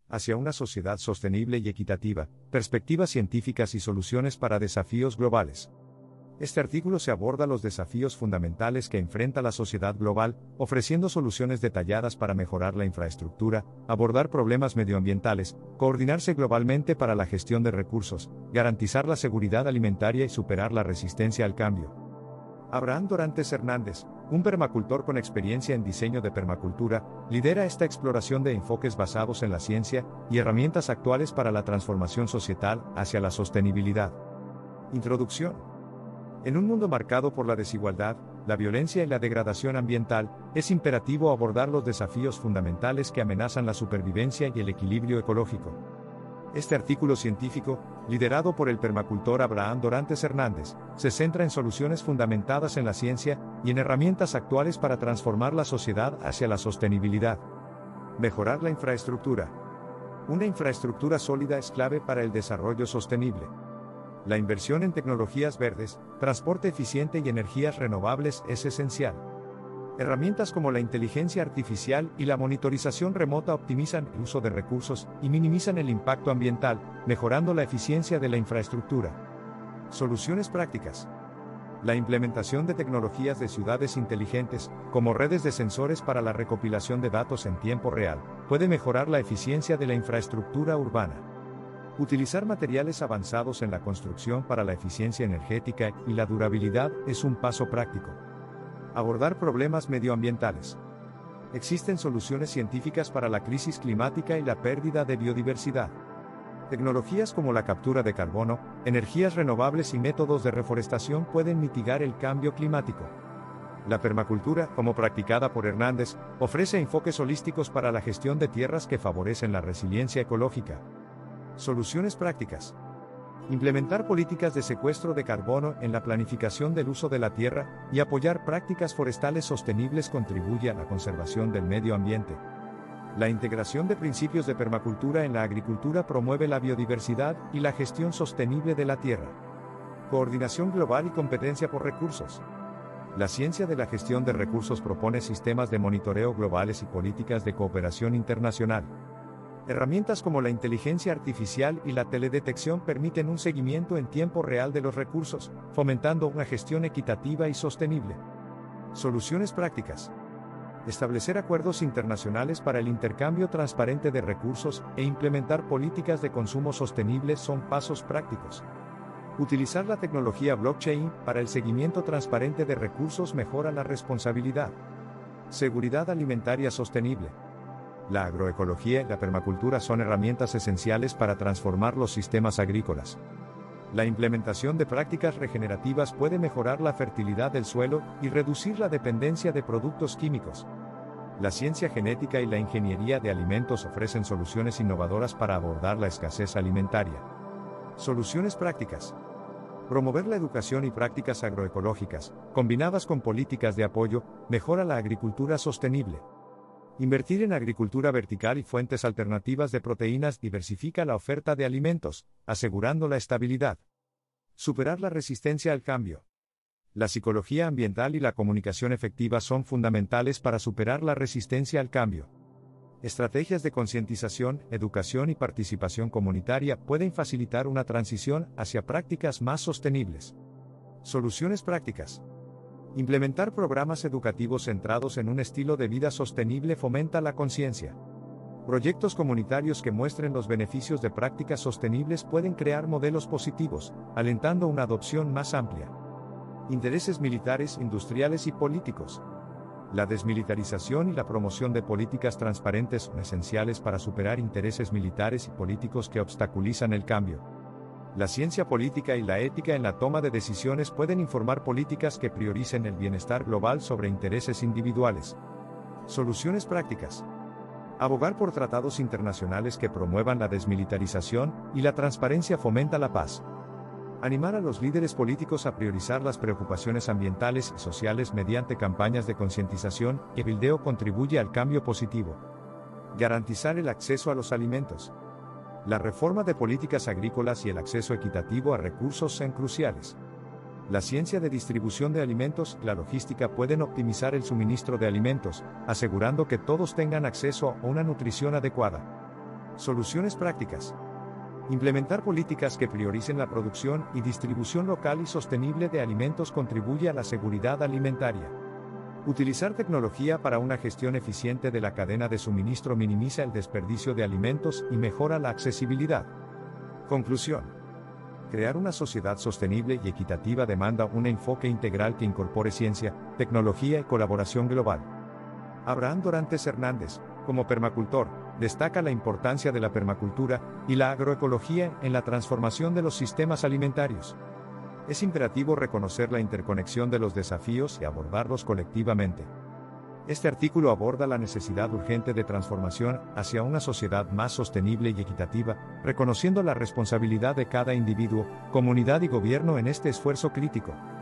hacia una sociedad sostenible y equitativa, perspectivas científicas y soluciones para desafíos globales. Este artículo se aborda los desafíos fundamentales que enfrenta la sociedad global, ofreciendo soluciones detalladas para mejorar la infraestructura, abordar problemas medioambientales, coordinarse globalmente para la gestión de recursos, garantizar la seguridad alimentaria y superar la resistencia al cambio. Abraham Dorantes Hernández, un permacultor con experiencia en diseño de permacultura, lidera esta exploración de enfoques basados en la ciencia y herramientas actuales para la transformación societal hacia la sostenibilidad. Introducción. En un mundo marcado por la desigualdad, la violencia y la degradación ambiental, es imperativo abordar los desafíos fundamentales que amenazan la supervivencia y el equilibrio ecológico. Este artículo científico, liderado por el permacultor Abraham Dorantes Hernández, se centra en soluciones fundamentadas en la ciencia y en herramientas actuales para transformar la sociedad hacia la sostenibilidad. Mejorar la infraestructura. Una infraestructura sólida es clave para el desarrollo sostenible. La inversión en tecnologías verdes, transporte eficiente y energías renovables es esencial. Herramientas como la inteligencia artificial y la monitorización remota optimizan el uso de recursos y minimizan el impacto ambiental, mejorando la eficiencia de la infraestructura. Soluciones prácticas. La implementación de tecnologías de ciudades inteligentes, como redes de sensores para la recopilación de datos en tiempo real, puede mejorar la eficiencia de la infraestructura urbana. Utilizar materiales avanzados en la construcción para la eficiencia energética y la durabilidad es un paso práctico. Abordar problemas medioambientales. Existen soluciones científicas para la crisis climática y la pérdida de biodiversidad. Tecnologías como la captura de carbono, energías renovables y métodos de reforestación pueden mitigar el cambio climático. La permacultura, como practicada por Hernández, ofrece enfoques holísticos para la gestión de tierras que favorecen la resiliencia ecológica. Soluciones prácticas. Implementar políticas de secuestro de carbono en la planificación del uso de la tierra y apoyar prácticas forestales sostenibles contribuye a la conservación del medio ambiente. La integración de principios de permacultura en la agricultura promueve la biodiversidad y la gestión sostenible de la tierra. Coordinación global y competencia por recursos. La ciencia de la gestión de recursos propone sistemas de monitoreo globales y políticas de cooperación internacional. Herramientas como la inteligencia artificial y la teledetección permiten un seguimiento en tiempo real de los recursos, fomentando una gestión equitativa y sostenible. Soluciones prácticas. Establecer acuerdos internacionales para el intercambio transparente de recursos e implementar políticas de consumo sostenibles son pasos prácticos. Utilizar la tecnología blockchain para el seguimiento transparente de recursos mejora la responsabilidad. Seguridad alimentaria sostenible. La agroecología y la permacultura son herramientas esenciales para transformar los sistemas agrícolas. La implementación de prácticas regenerativas puede mejorar la fertilidad del suelo y reducir la dependencia de productos químicos. La ciencia genética y la ingeniería de alimentos ofrecen soluciones innovadoras para abordar la escasez alimentaria. Soluciones prácticas. Promover la educación y prácticas agroecológicas, combinadas con políticas de apoyo, mejora la agricultura sostenible. Invertir en agricultura vertical y fuentes alternativas de proteínas diversifica la oferta de alimentos, asegurando la estabilidad. Superar la resistencia al cambio. La psicología ambiental y la comunicación efectiva son fundamentales para superar la resistencia al cambio. Estrategias de concientización, educación y participación comunitaria pueden facilitar una transición hacia prácticas más sostenibles. Soluciones prácticas. Implementar programas educativos centrados en un estilo de vida sostenible fomenta la conciencia. Proyectos comunitarios que muestren los beneficios de prácticas sostenibles pueden crear modelos positivos, alentando una adopción más amplia. Intereses militares, industriales y políticos. La desmilitarización y la promoción de políticas transparentes son esenciales para superar intereses militares y políticos que obstaculizan el cambio. La ciencia política y la ética en la toma de decisiones pueden informar políticas que prioricen el bienestar global sobre intereses individuales. Soluciones prácticas. Abogar por tratados internacionales que promuevan la desmilitarización y la transparencia fomenta la paz. Animar a los líderes políticos a priorizar las preocupaciones ambientales y sociales mediante campañas de concientización y cabildeo contribuye al cambio positivo. Garantizar el acceso a los alimentos. La reforma de políticas agrícolas y el acceso equitativo a recursos son cruciales. La ciencia de distribución de alimentos y la logística pueden optimizar el suministro de alimentos, asegurando que todos tengan acceso a una nutrición adecuada. Soluciones prácticas. Implementar políticas que prioricen la producción y distribución local y sostenible de alimentos contribuye a la seguridad alimentaria. Utilizar tecnología para una gestión eficiente de la cadena de suministro minimiza el desperdicio de alimentos y mejora la accesibilidad. Conclusión. Crear una sociedad sostenible y equitativa demanda un enfoque integral que incorpore ciencia, tecnología y colaboración global. Abraham Dorantes Hernández, como permacultor, destaca la importancia de la permacultura y la agroecología en la transformación de los sistemas alimentarios. Es imperativo reconocer la interconexión de los desafíos y abordarlos colectivamente. Este artículo aborda la necesidad urgente de transformación hacia una sociedad más sostenible y equitativa, reconociendo la responsabilidad de cada individuo, comunidad y gobierno en este esfuerzo crítico.